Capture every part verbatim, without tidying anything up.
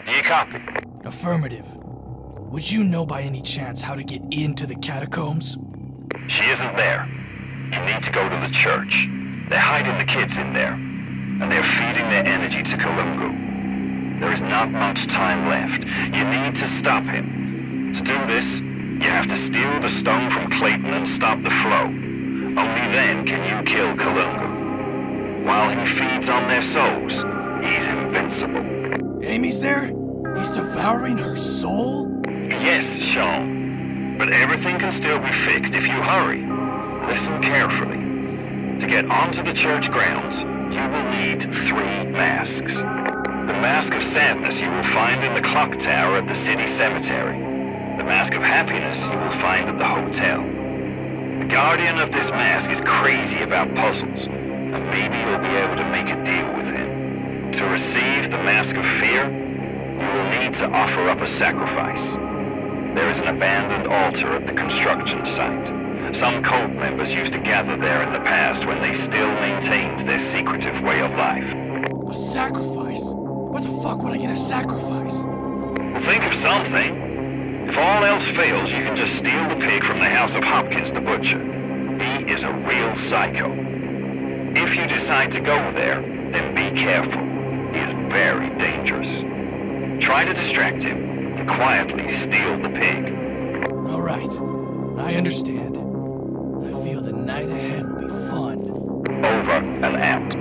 Do you copy? Affirmative. Would you know by any chance how to get into the catacombs? She isn't there. You need to go to the church. They're hiding the kids in there, and they're feeding their energy to Kalungu. There is not much time left. You need to stop him. To do this, you have to steal the stone from Clayton and stop the flow. Only then can you kill Kalungu. While he feeds on their souls, he's invincible. Amy's there? He's devouring her soul? Yes, Shaun. But everything can still be fixed if you hurry. Listen carefully. To get onto the church grounds, you will need three masks. The Mask of Sadness you will find in the clock tower at the city cemetery. The Mask of Happiness you will find at the hotel. The guardian of this mask is crazy about puzzles, and maybe you'll be able to make a deal with him. To receive the Mask of Fear, you will need to offer up a sacrifice. There is an abandoned altar at the construction site. Some cult members used to gather there in the past when they still maintained their secretive way of life. A sacrifice? Where the fuck would I get a sacrifice? Well, think of something. If all else fails, you can just steal the pig from the house of Hopkins the butcher. He is a real psycho. If you decide to go there, then be careful. He is very dangerous. Try to distract him and quietly steal the pig. All right. I understand. I feel the night ahead will be fun. Over and out.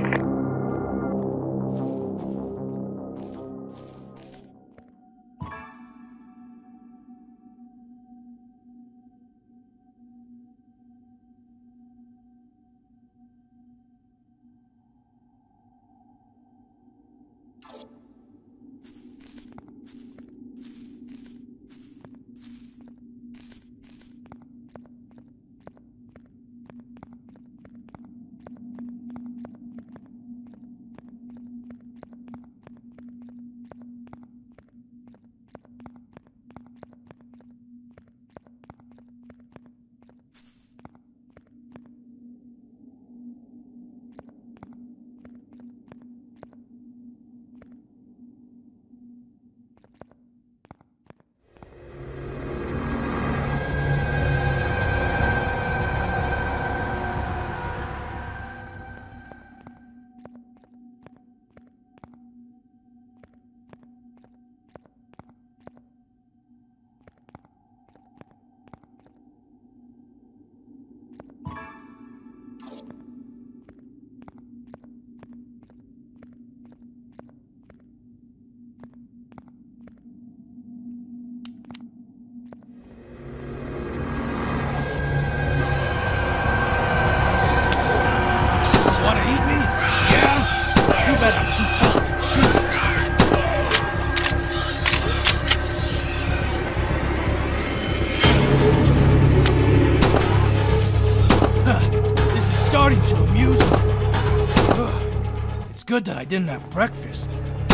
Good that I didn't have breakfast.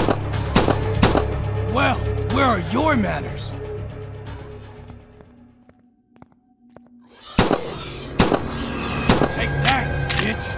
Well, where are your manners? Take that, bitch!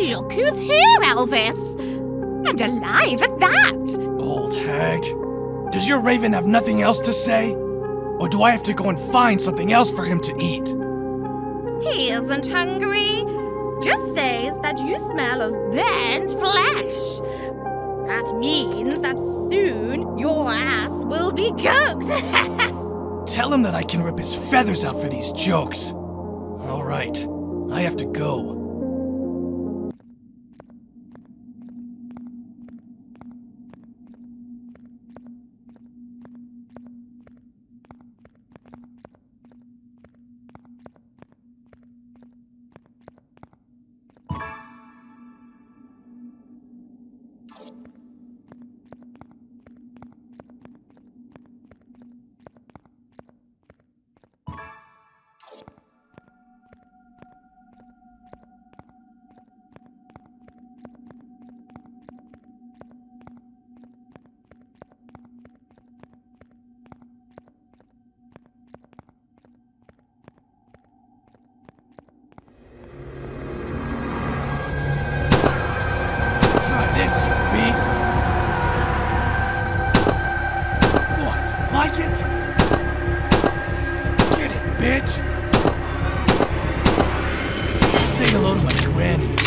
Look who's here, Elvis! And alive at that! Old hag. Does your raven have nothing else to say? Or do I have to go and find something else for him to eat? He isn't hungry. Just says that you smell of burnt flesh. That means that soon your ass will be cooked. Tell him that I can rip his feathers out for these jokes. All right, I have to go. This, you beast! What? Like it? Get it, bitch! Say hello to my granny.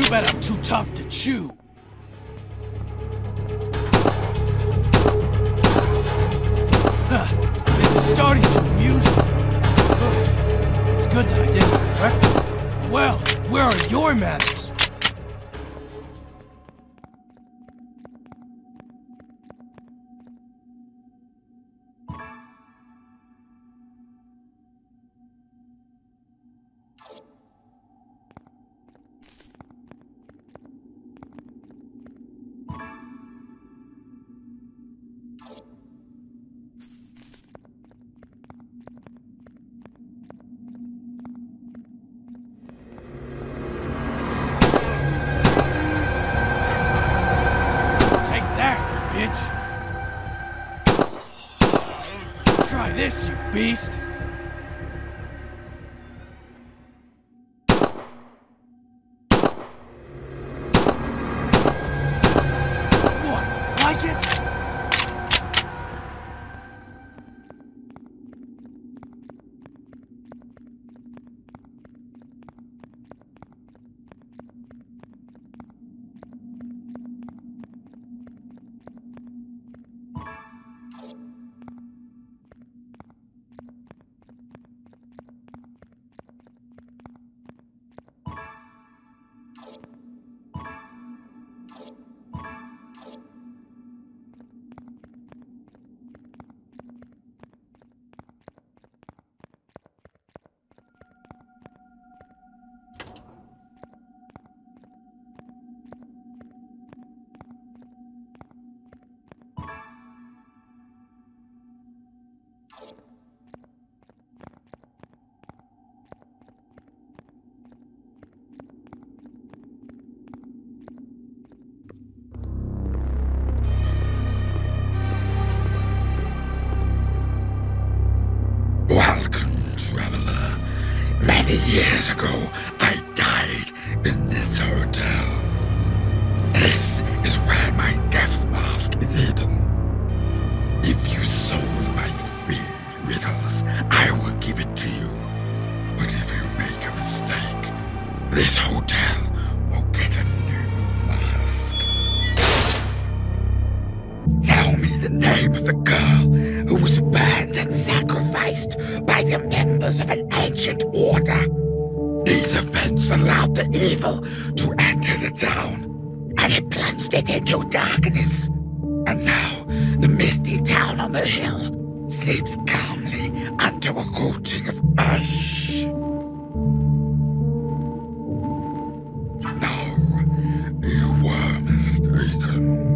bet I'm too tough to chew. Huh, this is starting to amuse me. It's good that I didn't correct it. Well, where are your manners? Try this, you beast! What? Like it? Welcome, traveler. Many years ago, I died in this hotel. This is where my death mask is hidden. If you solve my three riddles, I will give it to you. But if you make a mistake, this hotel will get a new mask. Tell me the name of the girl who was burned and sacrificed by the members of an ancient order. These events allowed the evil to enter the town, and it plunged it into darkness. And now, the misty town on the hill sleeps calmly under a coating of ash. No, you were mistaken.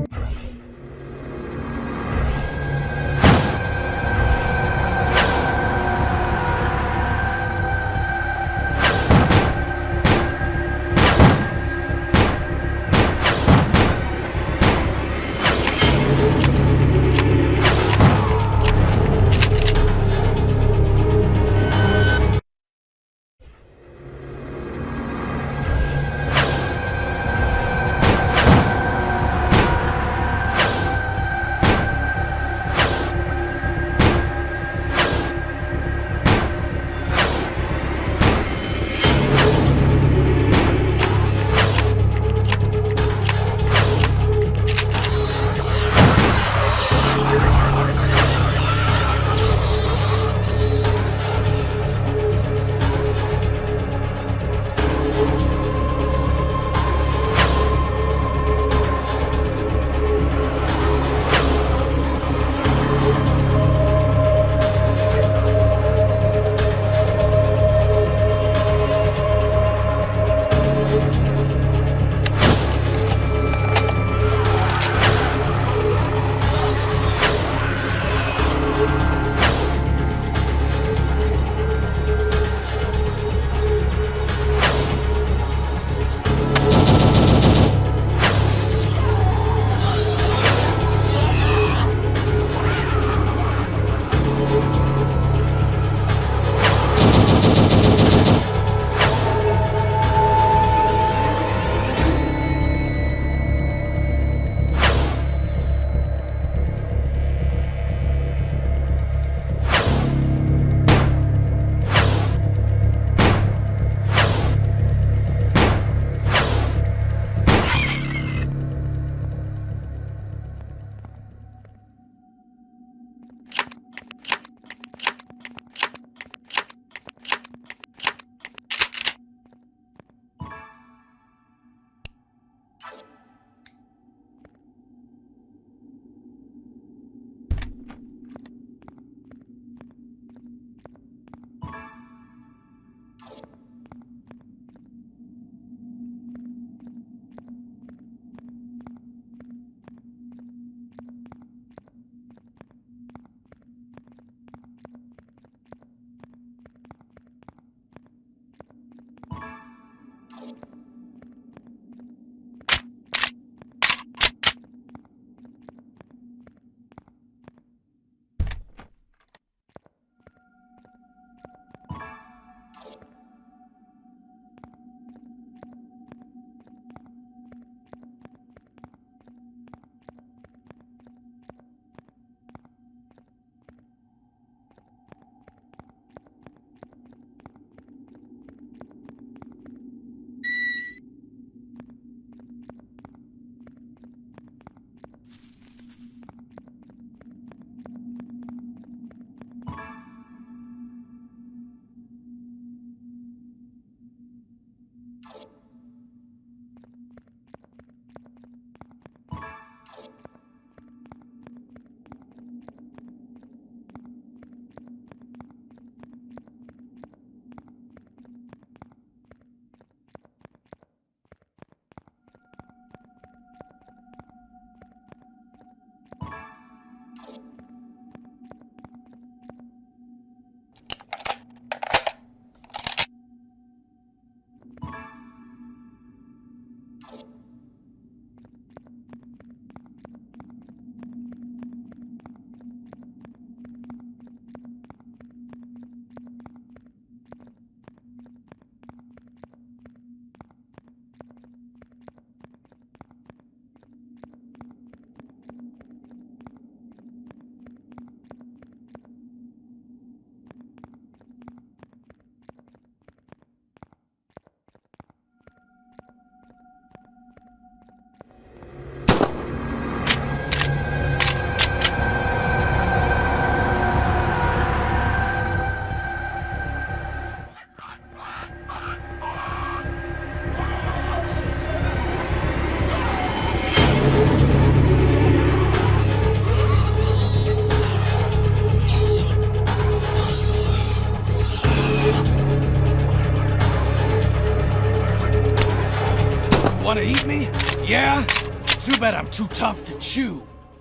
Yeah? Too bad I'm too tough to chew.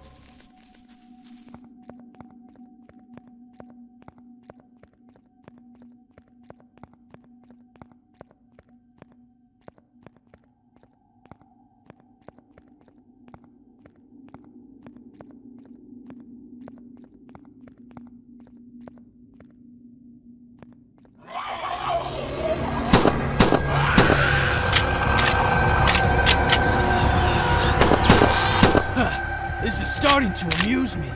This is starting to amuse me.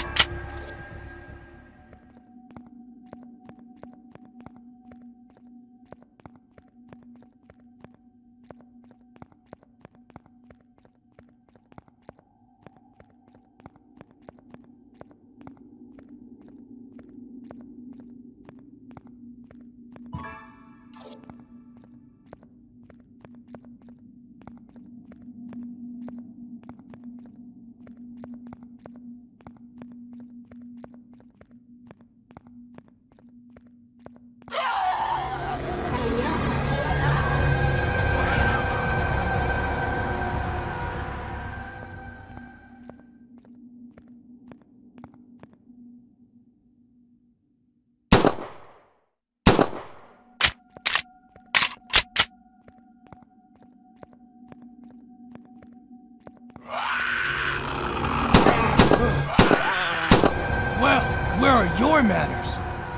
Well, where are your manners?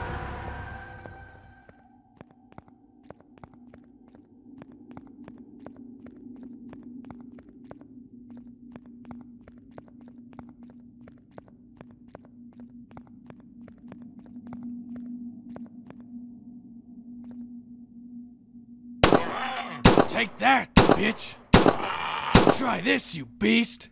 Take that, bitch! Try this, you beast!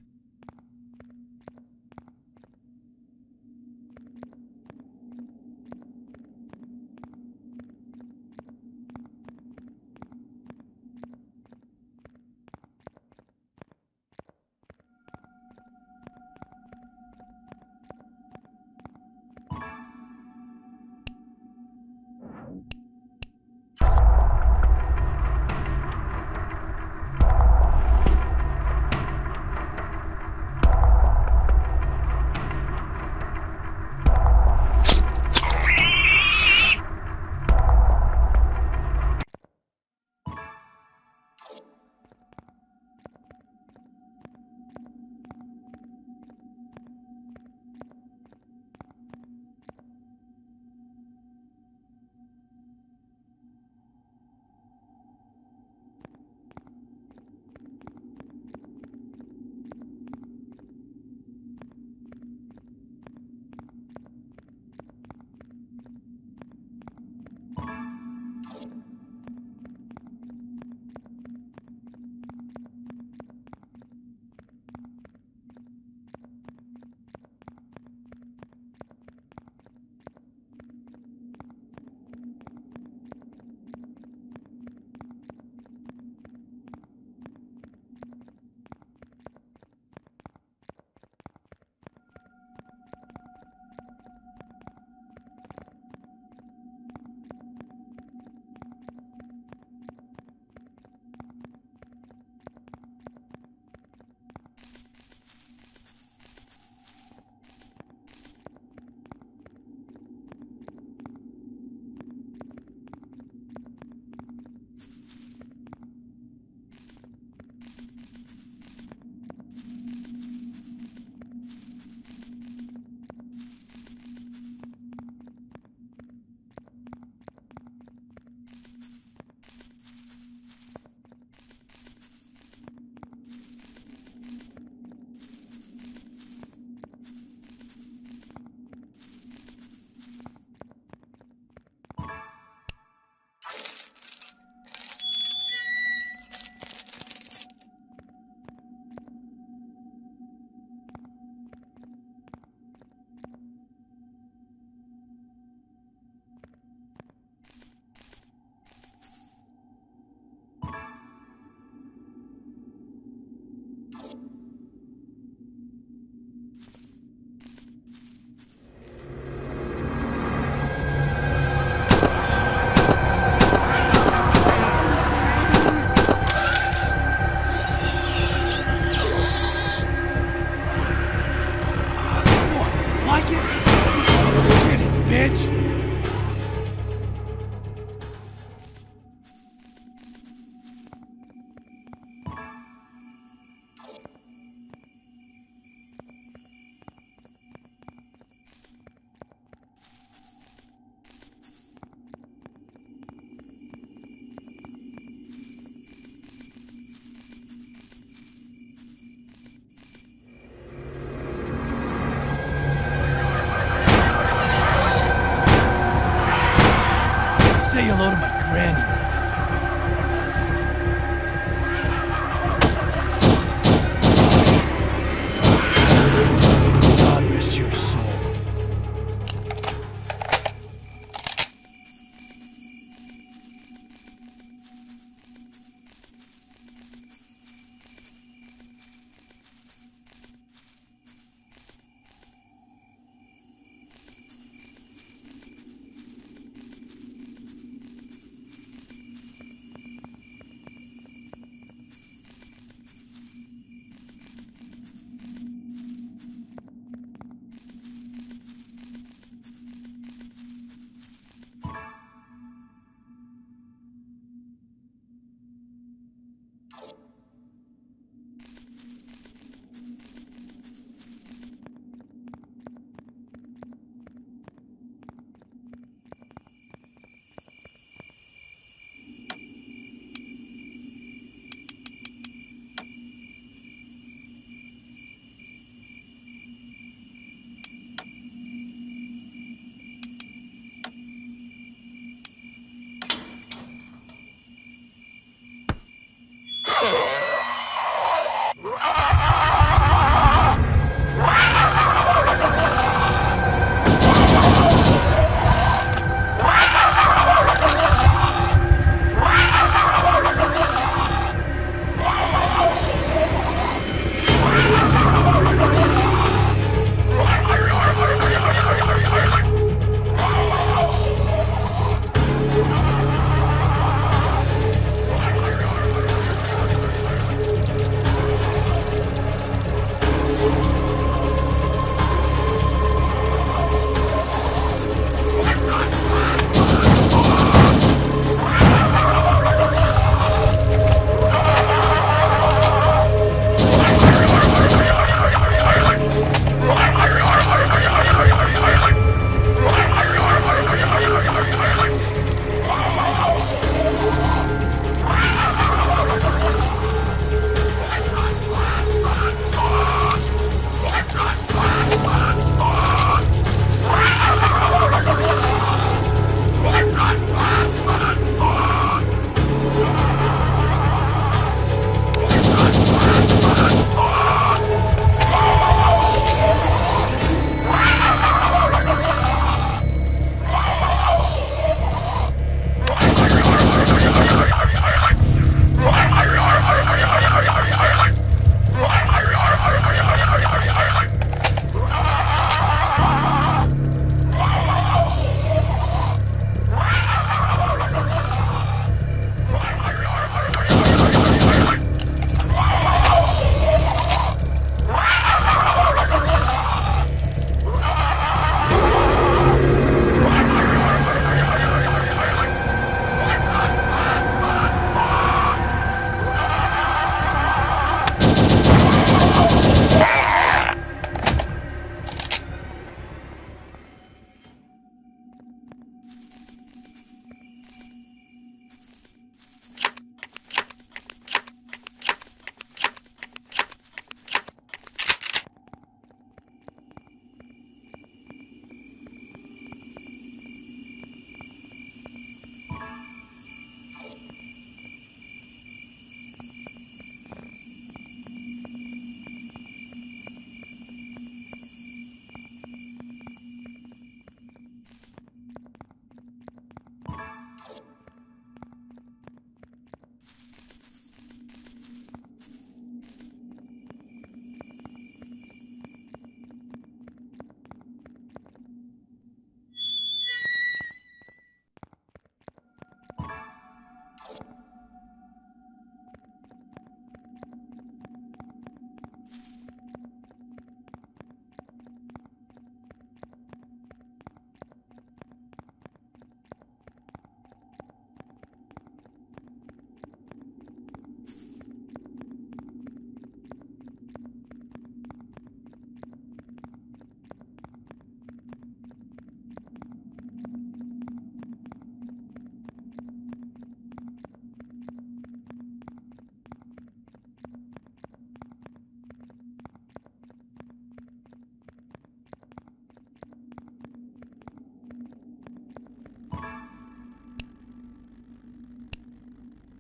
say hello to my granny. God rest your soul.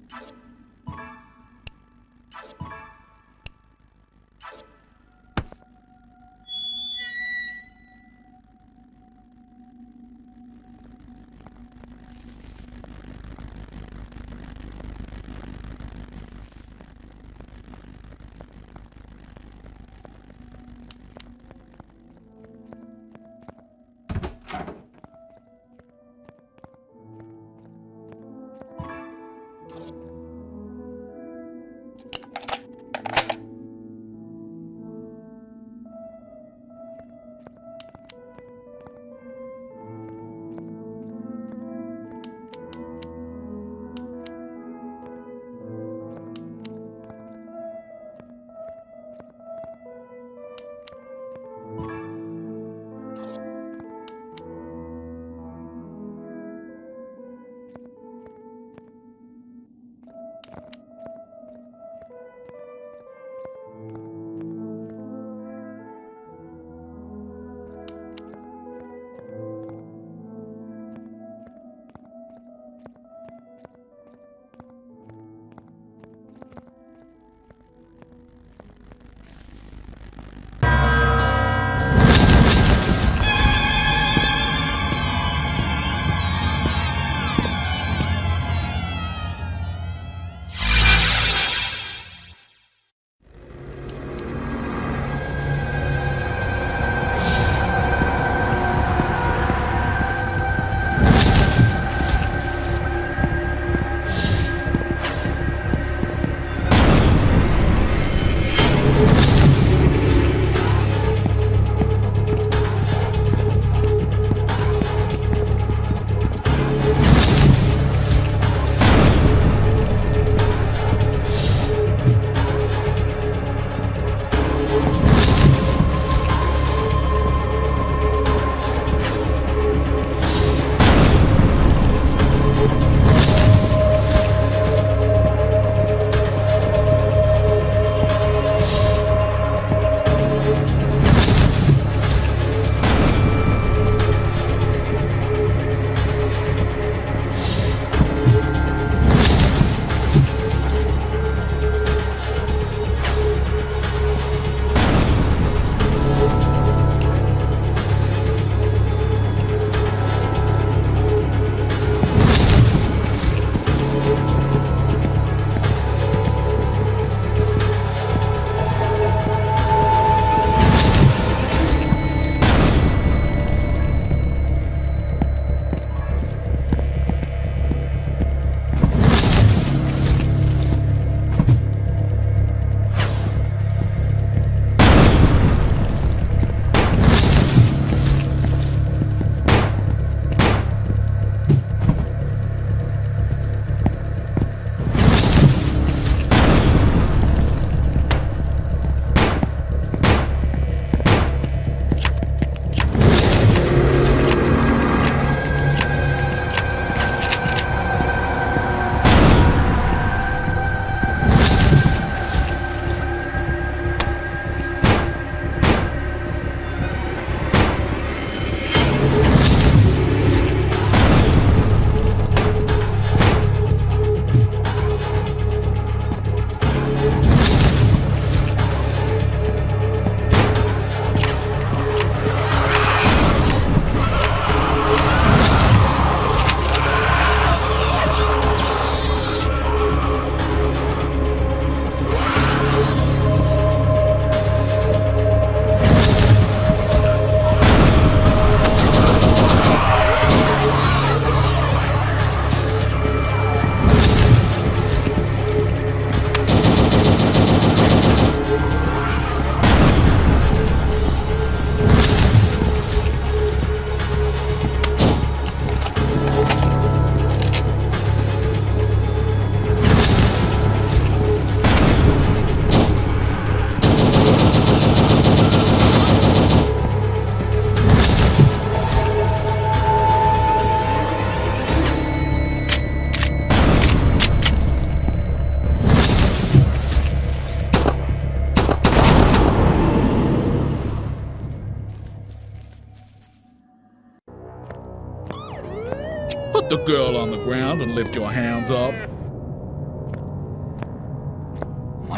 Put the girl on the ground and lift your hands up.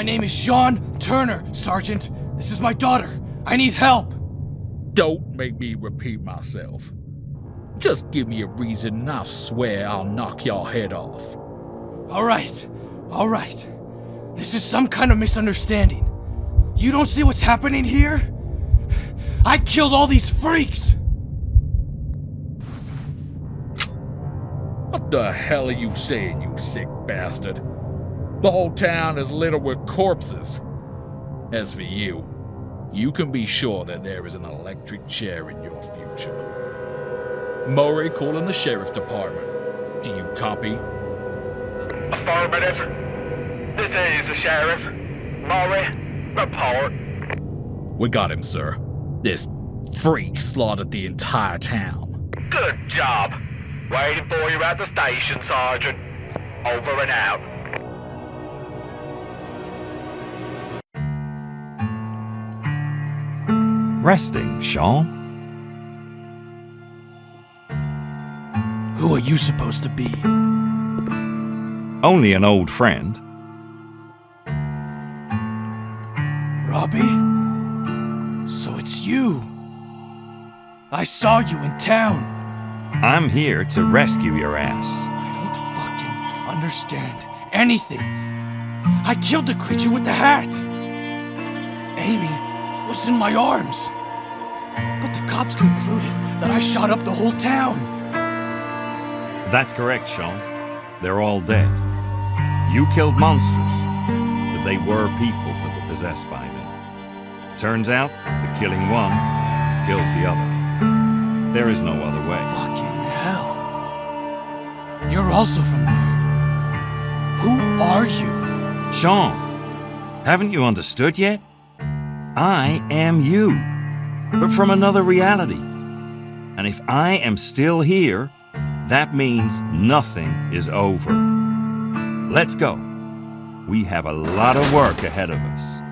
My name is Shaun Turner, Sergeant. This is my daughter. I need help. Don't make me repeat myself. Just give me a reason and I swear I'll knock your head off. All right, all right. This is some kind of misunderstanding. You don't see what's happening here? I killed all these freaks! What the hell are you saying, you sick bastard? The whole town is littered with corpses. As for you, you can be sure that there is an electric chair in your future. Murray calling the sheriff department. Do you copy? Affirmative. This is the sheriff. Murray, report. We got him, sir. This freak slaughtered the entire town. Good job. Waiting for you at the station, Sergeant. Over and out. Resting, Shaun? Who are you supposed to be? Only an old friend. Robbie? So it's you. I saw you in town. I'm here to rescue your ass. I don't fucking understand anything. I killed the creature with the hat. Amy was in my arms. But the cops concluded that I shot up the whole town. That's correct, Shaun. They're all dead. You killed monsters, but they were people that were possessed by them. Turns out, the killing one kills the other. There is no other way. Fucking hell. You're also from there. Who are you? Shaun, haven't you understood yet? I am you, but from another reality. And if I am still here, that means nothing is over. Let's go. We have a lot of work ahead of us.